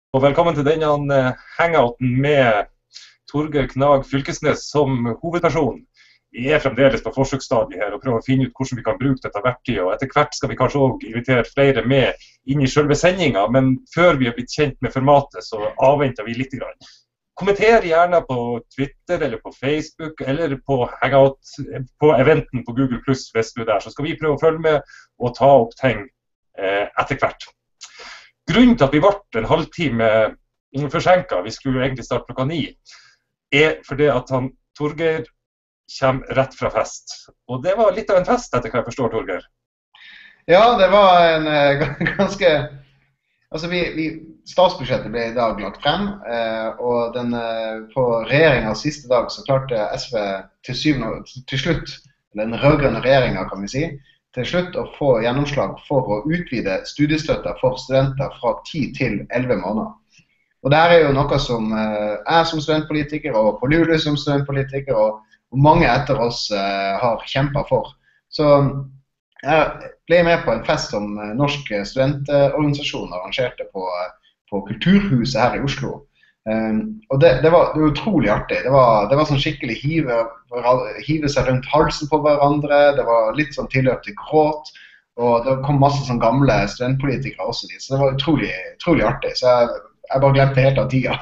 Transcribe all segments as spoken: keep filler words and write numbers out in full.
Og velkommen til denne hangouten med Torgeir Knag Fylkesnes som hovedperson. Vi er fremdeles på forsøksstadiet her og prøver å finne ut hvordan vi kan bruke dette verktøyet. Og etter hvert skal vi kanskje også invitere flere med inn i selve sendingen, men før vi har blitt kjent med formatet, så avventer vi litt. Kommenter gjerne på Twitter eller på Facebook eller på hangout på eventen på Google Plus hvis du er der. Så skal vi prøve å følge med og ta opp ting eh, etter hvert. Grunnen til at vi ble en halvtime forsinket, vi skulle jo egentlig starte klokka ni, er fordi at han, Torgeir kommer rett fra fest. Og det var litt av en fest etter hva jeg forstår, Torgeir. Ja, det var en uh, ganske... Altså, vi, vi, statsbudsjettet ble i dag lagt frem, uh, og den, uh, på regjeringens siste dag så klarte S V til, syvende, til slutt, eller den rødgrønne regjeringen kan vi si, til slutt å få gjennomslag for å utvide studiestøtta for studenter fra ti til elleve måneder. Og det er jo noe som uh, jeg som studentpolitiker, og Pål Julius som studentpolitiker, og, og mange etter oss uh, har kjempet for. Så jeg ble med på en fest som uh, norske studentorganisasjoner arrangerte på, uh, på Kulturhuset her i Oslo. Um, og det, det, var, det var utrolig artig. Det var, det var sånn skikkelig hive, hive seg rundt halsen på hverandre. Det var litt sånn tilløp til gråt. Og det kom masse sånn gamle studentpolitikere også dit. Så det var utrolig, utrolig artig. Så jeg, jeg bare glemte helt av tida.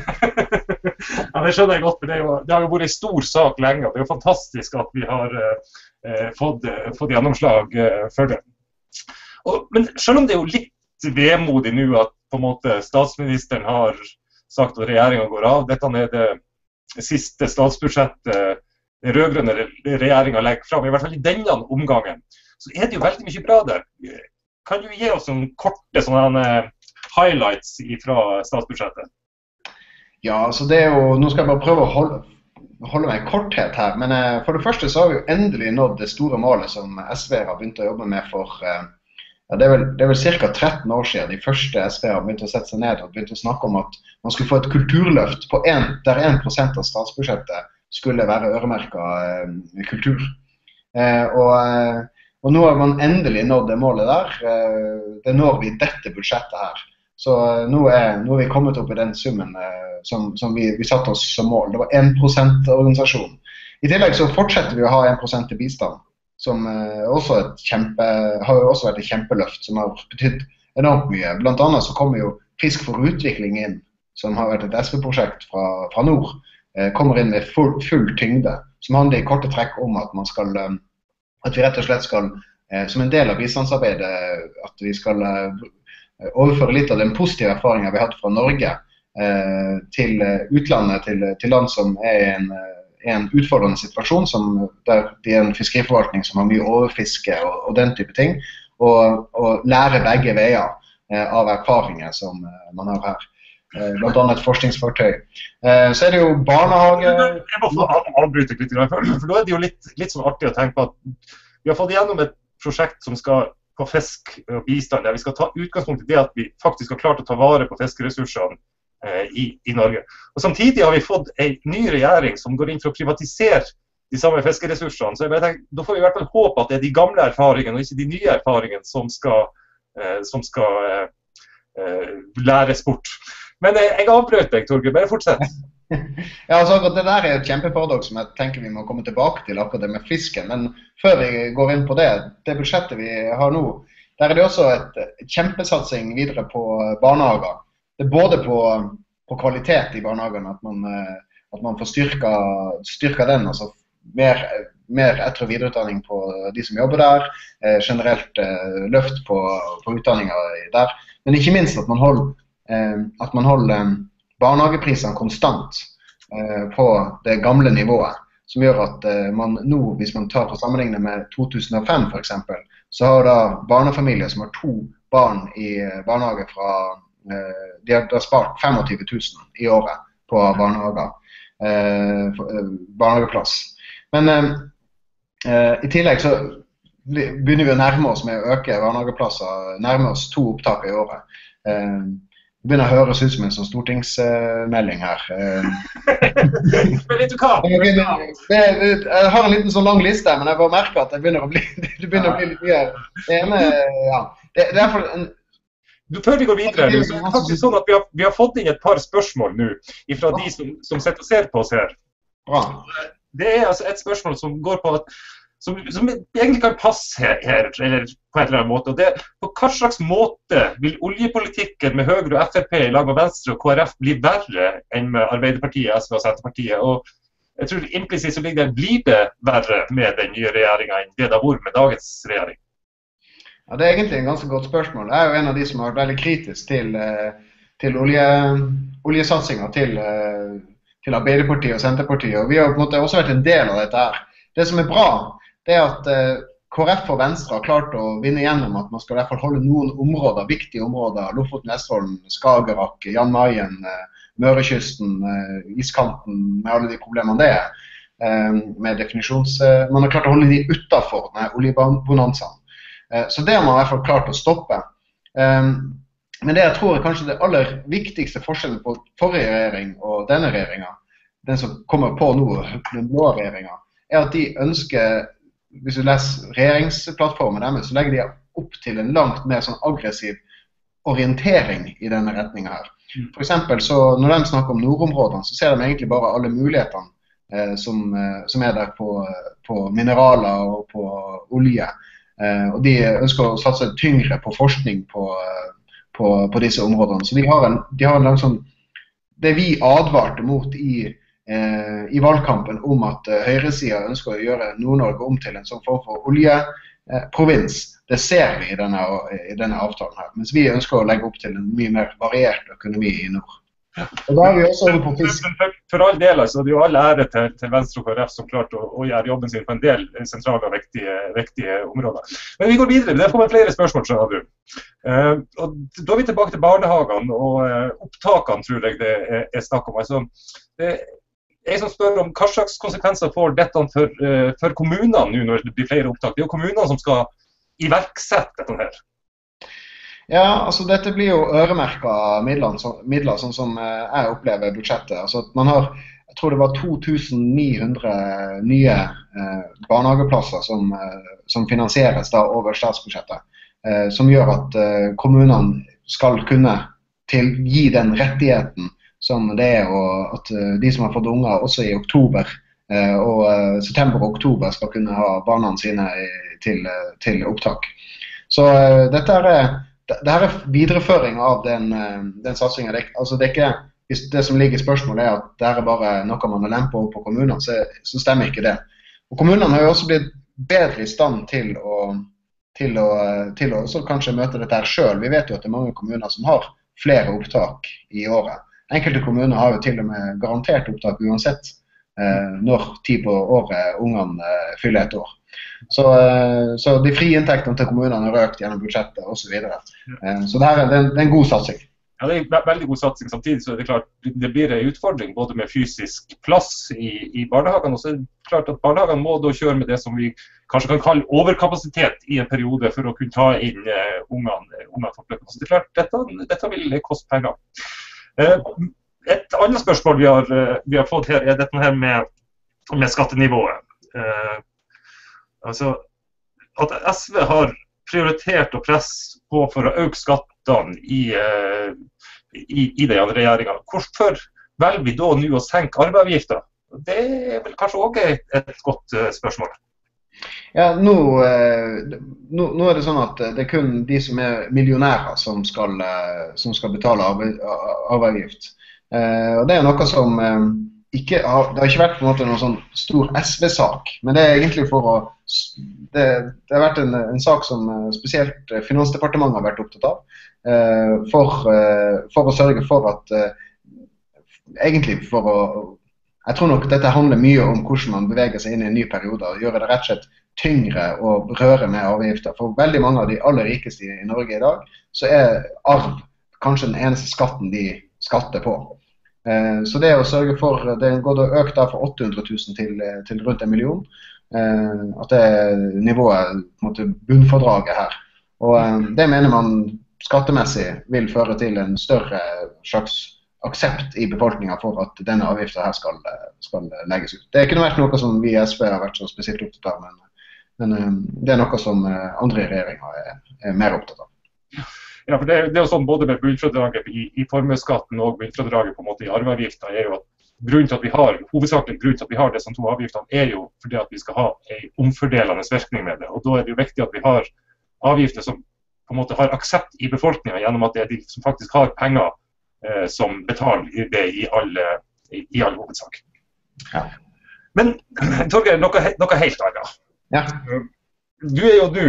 Ja, det skjønner jeg godt. Det, jo, det har jo vært en stor sak lenge. Og det er jo fantastisk at vi har eh, fått, fått gjennomslag eh, for det. Og, men selv om det er jo litt vemodig nå at på en måte statsministeren har sagt at regjeringen går av. Dette er det siste statsbudsjettet den rødgrønne regjeringen legger fram, i hvert fall i denne omgangen. Så er det jo veldig mye bra der. Kan du gi oss noen korte sånne highlights fra statsbudsjettet? Ja, altså det er jo, nå skal jeg bare prøve å holde, holde meg i korthet her, men for det første så har vi jo endelig nådd det store målet som S V har begynt å jobbe med for Ja, det er vel, det er vel cirka tretten år siden de første S V har begynt å sette seg ned og begynt å snakke om at man skulle få et kulturløft på en, der en prosent av statsbudsjettet skulle være øremerket eh, kultur. Eh, og, og nå har man endelig nådd det målet der. Eh, det når vi i dette budsjettet her. Så eh, nå, er, nå er vi kommet opp i den summen eh, som, som vi, vi satte oss som mål. Det var en prosent organisasjon. I tillegg så fortsetter vi å ha en prosent til bistand. Som uh, også et kjempe, har jo også vært et kjempeløft, som har betydd enormt mye. Blant annet så kommer jo Frisk for utvikling inn, som har vært et S V-prosjekt fra, fra nord, uh, kommer inn med full, full tyngde, som handler i korte trekk om at man skal, uh, at vi rett og slett skal, uh, som en del av bistandsarbeidet, at vi skal uh, overføre litt av den positive erfaringen vi hadde fra Norge uh, til uh, utlandet, til, til land som er i en uh, en utfordrende situasjon, som, der det er en fiskeriforvaltning som har mye overfiske og, og den type ting, og, og lære begge veier eh, av erfaringer som eh, man har her. Eh, blant annet et forskningsfartøy. Eh, så er det jo barnehage... Jeg må få avbryte litt, for da er det jo litt, litt sånn artig å tenke på at vi har fått gjennom et prosjekt som skal på fisk og bistand, der vi skal ta utgangspunkt i det at vi faktisk har klart å ta vare på fiskeressursene I, i Norge. Og samtidig har vi fått en ny regjering som går inn for å privatisere de samme fiskeressursene. Så jeg bare tenker, da får vi i hvert fall håpe at det er de gamle erfaringene og ikke de nye erfaringene som skal, eh, som skal eh, læres bort. Men eh, jeg avbrøt deg, Torgeir. Bare fortsett. Ja, altså akkurat det der er et kjempeparadoks som jeg tenker vi må komme tilbake til akkurat det med fisken. Men før vi går inn på det, det budsjettet vi har nå, der er det også et, et kjempesatsing videre på barnehager. Det er både på, på kvalitet i barnehagen, at man, at man får styrka, styrka den, altså mer, mer etter- og videreutdanning på de som jobber der, eh, generelt eh, løft på, på utdanninger der, men ikke minst at man holder, eh, at man holder barnehageprisene konstant eh, på det gamle nivået, som gjør at eh, man nå, hvis man tar for sammenligning med to tusen og fem for eksempel, så har da barnefamilier som har to barn i barnehage fra de har spart tjuefem tusen i året på barnehager, eh, barnehageplass. Men eh, i tillegg så begynner vi å nærme oss med å øke barnehageplasser, nærme oss to opptak i året. Eh, det begynner å høres ut som en sånn stortingsmelding her. Men vet du hva? Jeg, jeg har en liten sånn lang liste, men jeg bare merker at det begynner å bli, det begynner å bli litt mye. Det ene, ja, det, det er for en før vi går videre, så er det faktisk sånn at vi har, vi har fått inn et par spørsmål nå fra de som, som sitter og ser på oss her. Bra. Det er altså et spørsmål som går på at som, som egentlig kan passe her, her, eller på en eller annen måte. Og det er på hva slags måte vil oljepolitikken med Høyre og F R P i lag med Venstre og K R F bli verre enn med Arbeiderpartiet, S V og Senterpartiet? Og jeg tror implisitt så ligger det, blir det verre med den nye regjeringen enn det det har vært med dagens regjering? Ja, det er egentlig en ganske godt spørsmål. Jeg er jo en av de som har vært veldig kritisk til, til olje, oljesatsingen til, til Arbeiderpartiet og Senterpartiet, og vi har på en måte også vært en del av dette her. Det som er bra, det er at K R F og Venstre har klart å vinne gjennom at man skal i hvert fall holde noen områder, viktige områder, Lofoten, Vesterålen, Skagerrak, Jan Mayen, Mørekysten, iskanten, med alle de problemene det er, med definisjons... Man har klart å holde de utenfor denne oljebonanzaen. Så det har man i hvert fall klart å stoppe. Men det jeg tror er kanskje det aller viktigste forskjellen på forrige regjering og denne regjeringen, den som kommer på nå, den blå regjeringen, er at de ønsker, hvis du leser regjeringsplattformen deres, så legger de opp til en langt mer sånn aggressiv orientering i denne retningen her. For eksempel, så når de snakker om nordområdene, så ser de egentlig bare alle mulighetene eh, som, eh, som er der på, på mineraler og på olje. Uh, og de ønsker å satse tyngre på forskning på, uh, på, på disse områdene. Så de har en, de har en lang sånn, det vi advarte mot i, uh, i valgkampen om at uh, høyresiden ønsker å gjøre Nord-Norge om til en sånn form for oljeprovins, uh, det ser vi i denne, i denne avtalen her. Mens vi ønsker å legge opp til en mye mer variert økonomi i nord. Og da er vi også over på fisk. For, for all del, altså, det er jo all ære til, til Venstre og K R F som klarte å, å gjøre jobben sin på en del sentrale og viktige, viktige områder. Men vi går videre, det får vi flere spørsmål, skjønner du. Uh, og da er vi tilbake til barnehagene og uh, opptakene, tror jeg det er, er snakk om. Altså, det er jeg som spør om hva slags konsekvenser får dette for, uh, for kommunene nå når det blir flere opptak. Det er jo kommunene som skal iverksette dette her. Ja, altså dette blir jo øremerket midler, så, midler sånn som jeg opplever budsjettet. Altså at man har, jeg tror det var to tusen ni hundre nye eh, barnehageplasser som, eh, som finansieres da over statsbudsjettet, eh, som gjør at eh, kommunene skal kunne til, gi den rettigheten som det er, og at eh, de som har fått unger også i oktober eh, og eh, september og oktober skal kunne ha barna sine i, til, til opptak. Så eh, dette er Det her er videreføring av den, den satsingen. Det, altså det, er ikke, hvis det som ligger i spørsmålet er at det er bare noe man har lempet over på kommunene, så, så stemmer ikke det. Og kommunene har jo også blitt bedre i stand til å, til å, til å så kanskje møte dette her selv. Vi vet jo at det er mange kommuner som har flere opptak i året. Enkelte kommuner har jo til og med garantert opptak uansett eh, når tid på året ungene eh, fyller et år. Så, så de frie inntektene til kommunene har økt gjennom budsjettet og så videre. Så det, her er, det er en god satsing. Ja, det er veldig god satsing. Samtidig så er det klart det blir en utfordring både med fysisk plass i, i barnehagene, og så er det klart at barnehagene må da kjøre med det som vi kanskje kan kalle overkapasitet i en periode for å kunne ta inn uh, ungene, ungene fortløpende. Så det er klart, dette, dette vil koste penger. Uh, et annet spørsmål vi har, uh, vi har fått her er dette her med, med skattenivået. Uh, Altså, at S V har prioritert å presse på for å øke skattene i, i, i den regjeringen. Hvorfor velger vi da nå å senke arveavgifter? Det er vel kanskje også et, et godt spørsmål. Ja, nå, nå, nå er det sånn at det er kun de som er millionærer som skal, som skal betale arve, arveavgift. Og det er noe som ikke, det har ikke vært på en måte noen sånn stor S V-sak, men det er egentlig for å, det, det har vært en, en sak som spesielt Finansdepartementet har vært opptatt av, for, for å sørge for at, egentlig for å, jeg tror nok dette handler mye om hvordan man beveger seg inn i en ny periode, og gjøre det rett og slett tyngre og røre med avgifter. For veldig mange av de aller rikeste i Norge i dag, så er arv kanskje den eneste skatten de skatter på. Så det å sørge for, det går da økt da fra åtte hundre tusen til, til rundt en million, at det er nivået, på en måte, bunnfordraget her. Og det mener man skattemessig vil føre til en større slags aksept i befolkningen for at denne avgiften her skal, skal legges ut. Det er ikke vært noe som vi i S V har vært så spesielt opptatt av, men, men det er noe som andre regjeringer er, er mer opptatt av. Ja, for det, det er jo sånn både med bunnfradraget i, i formuesskatten og bunnfradraget på en måte i arveavgiften er jo at grunnen til at vi har, hovedsakelig grunnen til at vi har disse to avgiftene er jo fordi at vi skal ha en omfordelende virkning med det. Og da er det jo viktig at vi har avgifter som på en måte har aksept i befolkningen gjennom at det er de som faktisk har penger eh, som betaler det i alle, i, i all hovedsak. Ja. Men Torgeir, noe, noe helt annet. Ja. Du er jo du.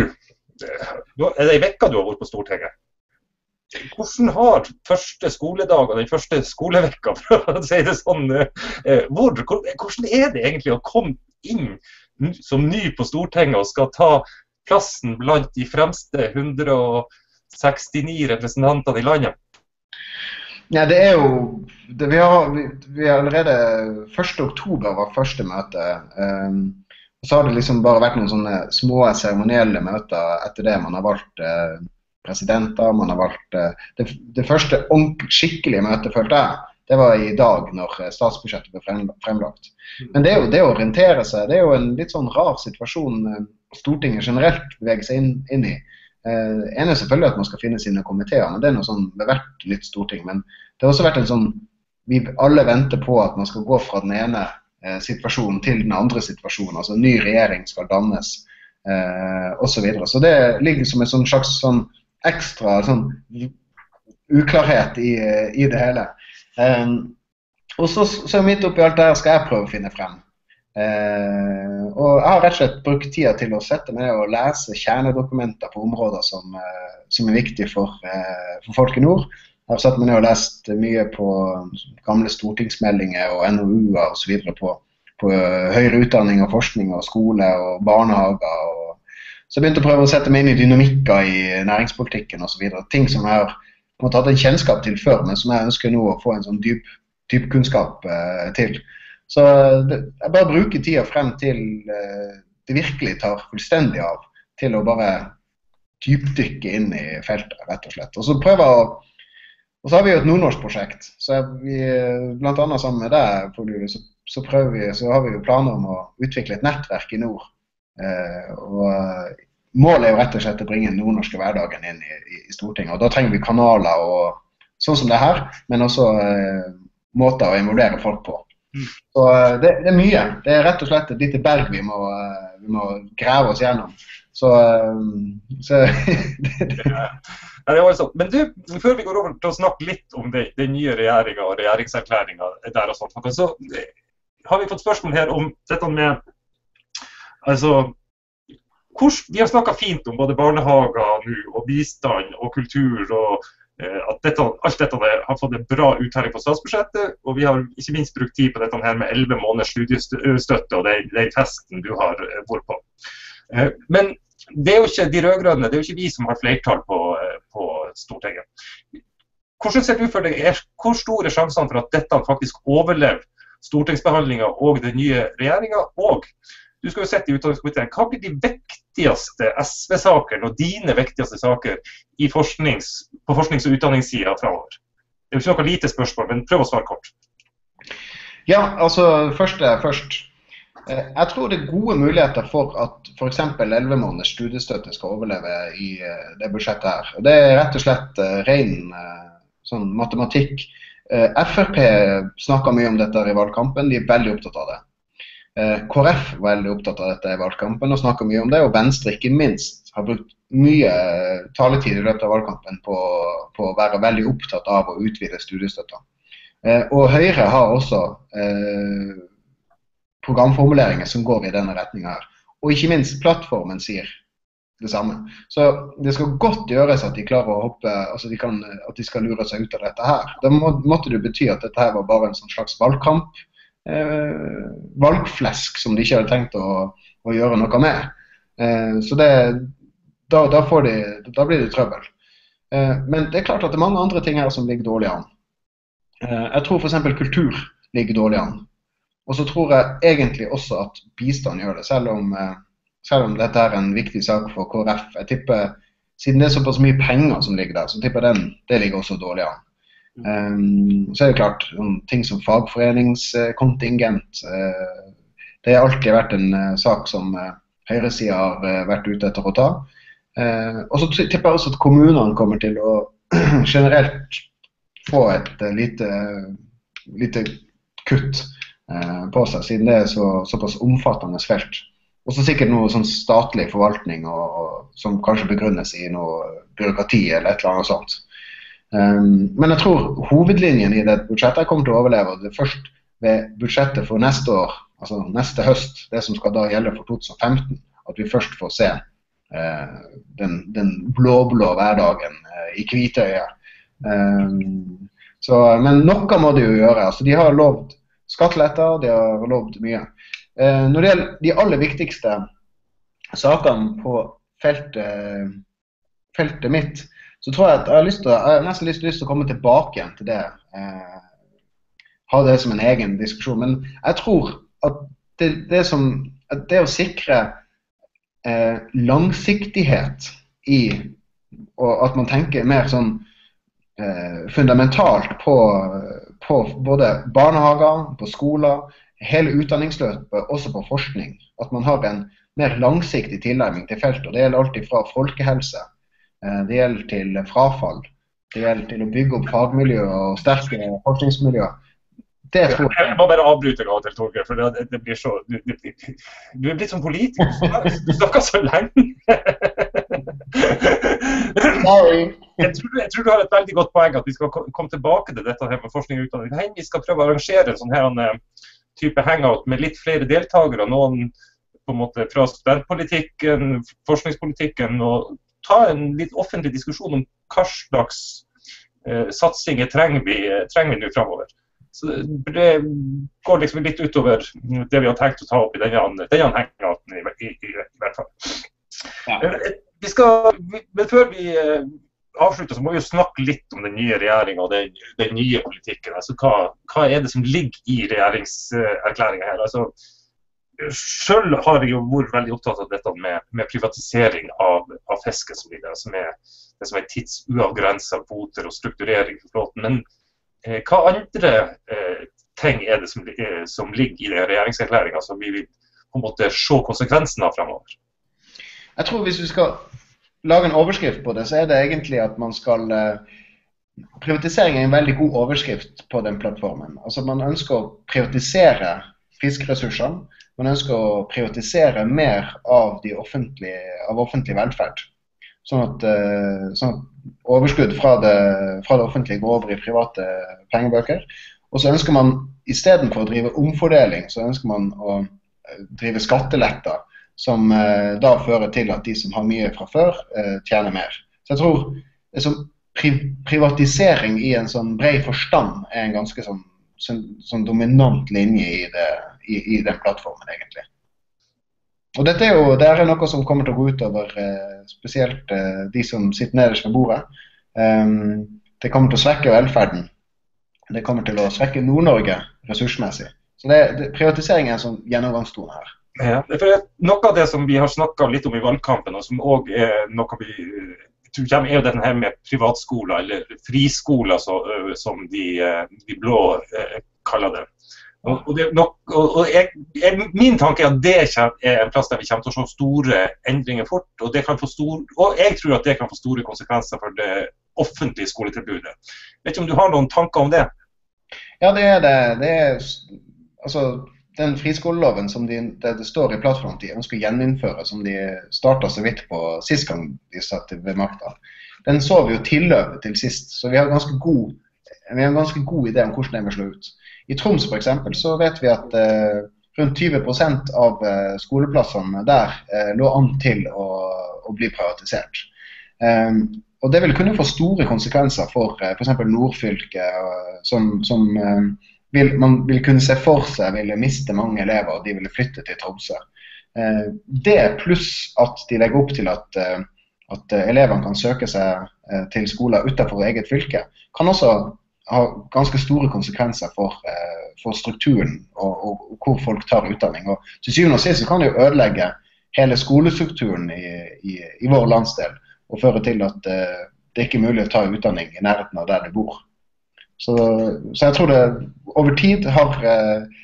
Er det en vekka du har vært på Stortinget? Hvordan har første skoledag og den første skolevekka, for å si det sånn, hvor, hvordan er det egentlig å komme inn som ny på Stortinget og skal ta plassen blant de fremste hundre og sekstini representantene i landet? Ja, det er jo, det, vi, har, vi, vi har allerede første oktober var første møte, um, og så har det liksom bare vært noen sånne små seremonielle møter etter det. Man har valgt eh, presidenter, man har valgt eh, det, det første skikkelige møtet, følte jeg, det var i dag når statsbudsjettet ble frem, fremlagt. Men det er jo det å orientere seg, det er jo en litt sånn rar situasjon eh, Stortinget generelt beveger seg inn, inn i. Eh, en er selvfølgelig at man skal finne sine komiteer, men det er noe sånn ved hvert nytt storting. Men det har også vært en sånn, vi alle venter på at man skal gå fra den ene situasjonen til den andre situasjonen, altså en ny regjering skal dannes, eh, og så videre. Så det ligger som en sånn slags sånn ekstra sånn uklarhet i, i det hele. Eh, og så, så midt oppi alt det her skal jeg prøve å finne frem. Eh, og jeg har rett og slett brukt tida til å sette meg og lese kjernedokumenter på områder som, eh, som er viktige for, eh, for folk i nord. Jeg har satt meg ned og lest mye på gamle stortingsmeldinger og N O U-er og så videre på, på høyere utdanning og forskning og skole og barnehager. Og så jeg begynte å prøve å sette meg inn i dynamikker i næringspolitikken og så videre. Ting som jeg har på en måte hatt en kjennskap til før, men som jeg ønsker nå å få en sånn dyp, dyp kunnskap eh, til. Så det, jeg bare bruker tida frem til eh, det virkelig tar fullstendig av, til å bare dypdykke inn i feltet, rett og slett. Og så prøver jeg å Og så har vi jo et nordnorsk-prosjekt, så vi, blant annet sammen med deg, så, så, prøver vi, så har vi jo planer om å utvikle et nettverk i nord. Eh, og målet er jo rett og slett å bringe den nordnorske hverdagen inn i, i, i Stortinget. Og da trenger vi kanaler, og, sånn som det her, men også eh, måter å involvere folk på. Så eh, det, det er mye. Det er rett og slett et lite berg vi må, eh, vi må grave oss gjennom. Så, så det, det. Ja, det var sånn. Men du, før vi går over til å snakke litt om det, den nye regjeringen og regjeringserklæringen der og sånt, så har vi fått spørsmål her om dette med, altså, hvor, vi har snakket fint om både barnehager nå, og bistand og kultur, og eh, at dette, alt dette har fått en bra uttelling på statsbudsjettet, og vi har ikke minst brukt tid på dette her med elleve måneders studiestøtte og den, den testen du har vært på. Eh, men det er jo ikke de rødgrønne, det er jo ikke vi som har flertall på, på Stortinget. Hvordan ser du for deg, er, hvor store er sjansene for at dette faktisk overlever stortingsbehandlingen og den nye regjeringen? Og du skal jo sette i utdanningskomiteen, hva blir de viktigste S V-sakene og dine viktigste saker i forsknings, på forsknings- og utdanningssiden fremover? Det er jo ikke noe lite spørsmål, men prøv å svare kort. Ja, altså først er først. Jeg tror det er gode muligheter for at for eksempel elleve måneders studiestøtte skal overleve i det budsjettet her. Og det er rett og slett ren sånn matematikk. F R P snakker mye om dette i valgkampen, de er veldig opptatt av det. K R F er veldig opptatt av dette i valgkampen og snakker mye om det, og Venstre ikke minst har brukt mye taletid i løpet av valgkampen på, på å være veldig opptatt av å utvide studiestøtta. Og Høyre har også eh, programformuleringer som går i denne retningen her. Og ikke minst plattformen sier det samme. Så det skal godt gjøres at de klarer å hoppe, altså de kan, at de skal lure seg ut av dette her. Da må, måtte det bety at dette her var bare en sånn slags valgkamp, eh, valgflesk som de ikke hadde tenkt å, å gjøre noe med. Eh, så det, da, da, får de, da blir det trøbbel. Eh, men det er klart at det er mange andre ting her som ligger dårlig an. Eh, jeg tror for eksempel kultur ligger dårlig an. Og så tror jeg egentlig også at bistand gjør det, selv om, selv om dette er en viktig sak for K R F. Jeg tipper, siden det er såpass mye penger som ligger der, så tipper den, det ligger også dårlig an. Um, så er det klart, ting som fagforeningskontingent, uh, det har alltid vært en uh, sak som uh, høyresiden har uh, vært ute etter å ta. Eh, og så tipper jeg også at kommunene kommer til å generelt få et uh, lite, lite kutt uh, på seg, siden det er så, såpass omfattende felt. Og så sikkert noe sånn statlig forvaltning og, og, som kanskje begrunnes i noe byråkrati eller et eller annet sånt. Um, men jeg tror hovedlinjen i det budsjettet kommer til å overleve, og det er først ved budsjettet for neste år, altså neste høst, det som skal da gjelde for to tusen og femten, at vi først får se Den, den blå-blå hverdagen uh, i Kvitøya. Um, så, men noe må de jo gjøre. Altså, de har lovt skatteletter, de har lovt mye. Uh, når det gjelder de aller viktigste sakene på feltet, feltet mitt, så tror jeg at jeg har, lyst til, jeg har nesten lyst, lyst til å komme tilbake igjen til det. Uh, ha det som en egen diskusjon. Men jeg tror at det, det, som, at det å sikre Eh, langsiktighet i, og at man tenker mer sånn eh, fundamentalt på, på både barnehager, på skoler, hele utdanningsløpet, også på forskning. At man har en mer langsiktig tilnærming til feltet, og det gjelder alltid fra folkehelse, eh, det gjelder til frafall, det gjelder til å bygge opp fagmiljø og sterke forskningsmiljø. Det tror jeg. Jeg må bare avbryte av til, Torgeir, for det, det blir så... Du, du, du er blitt som politiker, du snakker så lenge. Sorry. Jeg tror, jeg tror du har et veldig godt poeng at vi skal komme tilbake til dette her med forskning og utdanning. Vi skal prøve å arrangere en sånn her type hangout med litt flere deltakere, noen på en måte fra studentpolitikken, forskningspolitikken, og ta en litt offentlig diskusjon om hva slags eh, satsinger trenger vi, trenger vi nå fremover. Så det går liksom litt utover det vi har tenkt å ta opp i denne, denne hangouten i, i, i, i hvert fall. Ja. Vi skal, men før vi avslutter, så må vi jo snakke litt om den nye regjeringen og den, den nye politikken. Altså, hva, hva er det som ligger i regjeringserklæringen her? Altså, selv har jeg jo vært veldig opptatt av dette med, med privatisering av, av fisken som ligger, altså med det som er tidsuavgrenset kvoter og strukturering for flåten. Men eh, hva andre eh, ting er det som, eh, som ligger i den regjeringserklæringen som vi vil på en måte se konsekvensen av fremover? Jeg tror hvis vi skal lage en overskrift på det, så er det egentlig at man skal eh, privatisering er en veldig god overskrift på den plattformen. Altså man ønsker å privatisere fiskeressursene, man ønsker å privatisere mer av, de offentlige, av offentlig velferd. Sånn at, uh, sånn at overskudd fra det, fra det offentlige går over i private pengebøker. Og så ønsker man, i stedet for å drive omfordeling, så ønsker man å drive skatteletter, som uh, da fører til at de som har mye fra før, uh, tjener mer. Så jeg tror det som pri privatisering i en sånn bred forstand er en ganske sånn, sånn, sånn dominant linje i det, I, i den plattformen egentlig. Og dette er jo, det er noe som kommer til å gå ut over eh, spesielt eh, de som sitter nederst ved bordet. Um, det kommer til å svekke velferden. Det kommer til å svekke Nord-Norge ressursmessig. Så det, det, privatisering er en sånn gjennomgangstone her. Ja, for noe av det som vi har snakket litt om i valgkampen, og som også er noe vi tror kommer, er jo denne her med privatskoler, eller friskoler så, som de, de blå eh, kaller det. Og, og, det nok, og, og jeg, jeg, min tanke er at det er en plass der vi kommer til å se store endringer fort, og, det kan få stor, og jeg tror at det kan få store konsekvenser for det offentlige skoletilbudet. Vet ikke om du har noen tanker om det? Ja, det er det. Det er, altså, den friskoleloven som de, det, det står i plattformen de ønsker å gjeninnføre, som de startet så vidt på sist gang de satt ved makta, den så vi jo tilløpet til sist, så vi har ganske god, vi har en ganske god idé om hvordan den vil slå ut. I Troms for eksempel så vet vi at eh, rundt tyve prosent av eh, skoleplassene der eh, lå an til å, å bli privatisert. Um, og det vil kunne få store konsekvenser for eh, for eksempel Nordfylke, eh, som, som eh, vil, man vil kunne se for seg ville miste mange elever, og de ville flytte til Tromsø. Eh, det pluss at de legger opp til at, eh, at elevene kan søke seg eh, til skoler utenfor eget fylke, kan også har ganske store konsekvenser for, eh, for strukturen og, og, og hvor folk tar utdanning. Og til syvende og sist så kan det jo ødelegge hele skolestrukturen i, i, i vår landsdel og føre til at eh, det ikke er mulig å ta utdanning i nærheten av der du bor. Så, så jeg tror det over tid har, eh,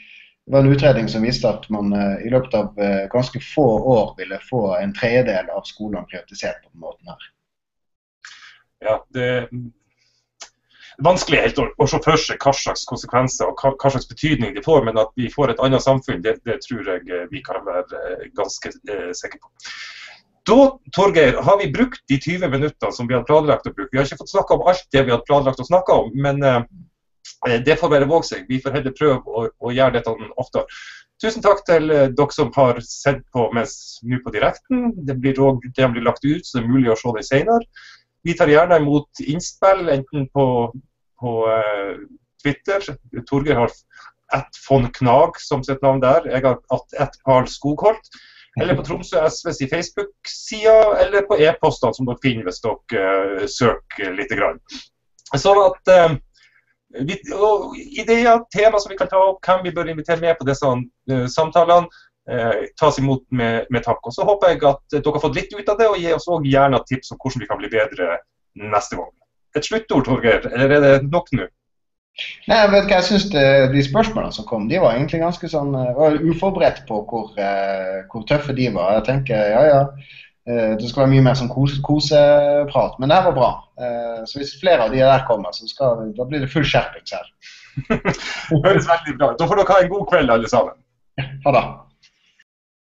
Det var en utredning som viste at man uh, i løpet av uh, ganske få år ville få en tredjedel av skolene privatisert på den måten her. Ja, det er vanskelig helt å, å se for seg hva slags konsekvenser og hva, hva slags betydning de får, men at vi får et annet samfunn, det, det tror jeg vi kan være ganske uh, sikre på. Da, Torgeir, har vi brukt de tyve minuttene som vi hadde planlagt å bruke. Vi har ikke fått snakket om alt det vi hadde planlagt å snakke om, men uh, det får bare våge seg. Vi får heller prøve å, å gjøre dette ofte. Tusen takk til uh, dere som har sett på mens nå på direkten. Det blir, også, det blir lagt ut, så det er mulig å se det senere. Vi tar gjerne imot innspill, enten på, på uh, Twitter. Torgeir har ett Fond Knag som sitt navn der. Jeg har ett Karl Skogholt. Eller på Tromsø S Vs i Facebook-sida, eller på e-postene som dere finner hvis dere uh, søker litt grann. Sånn at uh, Vi, og ideer, tema som vi kan ta opp, hvem vi bør invitere med på disse uh, samtalene, uh, tas imot med, med takk. Og så håper jeg at dere har fått litt ut av det, og gi oss også gjerne tips om hvordan vi kan bli bedre neste gang. Et sluttord, Torgeir, eller er det nok nå? Nei, jeg vet ikke, jeg synes det, de spørsmålene som kom, de var egentlig ganske sånn, var uforberedt på hvor, uh, hvor tøffe de var. Jeg tenker, ja, ja. Det skal være mye mer som kose, koseprat, men det her var bra. Så hvis flere av de der kommer, så skal, da blir det full skjerping her. Høres veldig bra. Da får dere ha en god kveld alle sammen. Ha det.